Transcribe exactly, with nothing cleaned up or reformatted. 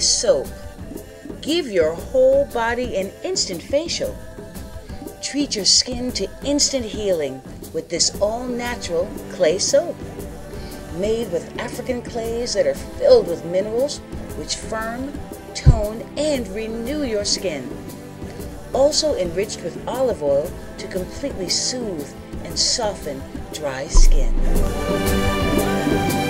soap. Give your whole body an instant facial. Treat your skin to instant healing with this all-natural clay soap. Made with African clays that are filled with minerals which firm, tone, and renew your skin. Also enriched with olive oil to completely soothe and soften dry skin.